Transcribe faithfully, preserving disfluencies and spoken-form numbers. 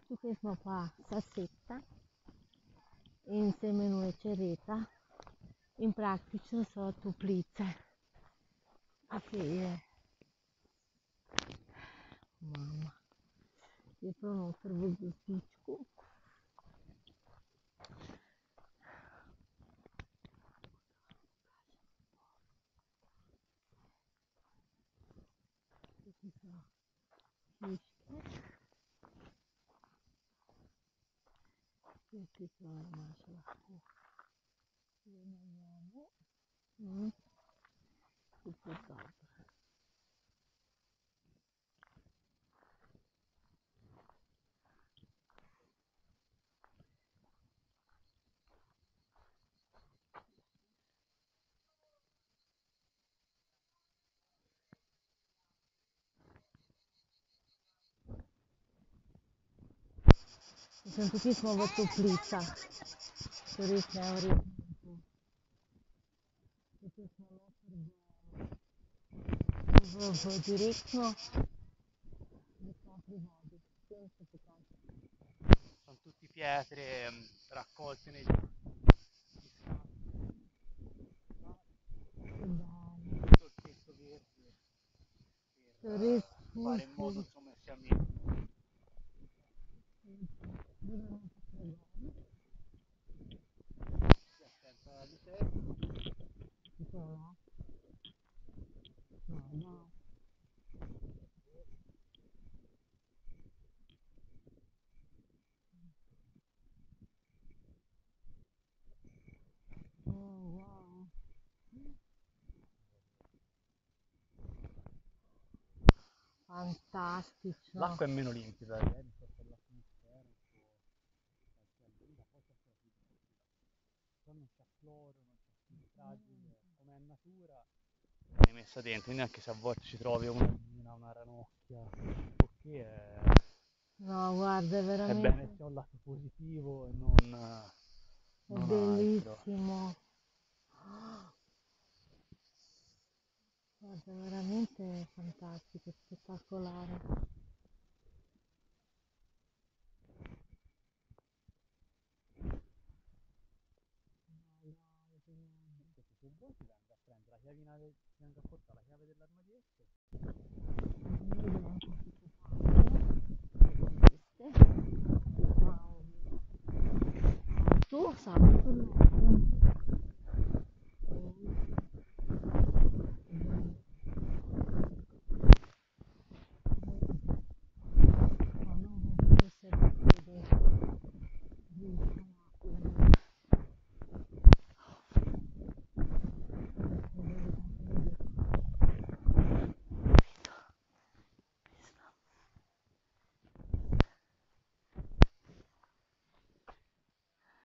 Tu questo qua sassetta insieme a cereta in praktično so toplice. Che mama, je prav noter v gostičku. Tukaj so hiške. Tukaj so imaš lahko namene. Mm. Super dobro. Mislim, tukaj smo v toplicah, to res neverjetno. Tukaj smo noter v, v, v direktno, da smo pri vodi. Tem se pokaže. Sono tutti pietre mh, raccolte nei Che bello. tutto il tetto verde So per res eh, fare in modo ful, insomma che sia meno. Si attenta di te. Ci sono? No, no. Oh, wow. Fantastico. L'acqua è meno limpida, ieri sto per l'atmosfera un po' calciolina, poi c'è però non c'è cloro, non c'è filtraggi, come è natura viene messa dentro, quindi anche se a volte ci trovi una mina, una ranocchia, così è, No, guarda, è è bene veramente, sia un lato positivo e non, è non altro. bellissimo. Guarda, è veramente fantastico, spettacolare. Se vuoi ti vengo a prendere la chiavina, del, ti vengo a portare la chiave dell'armadietto. Tu sai,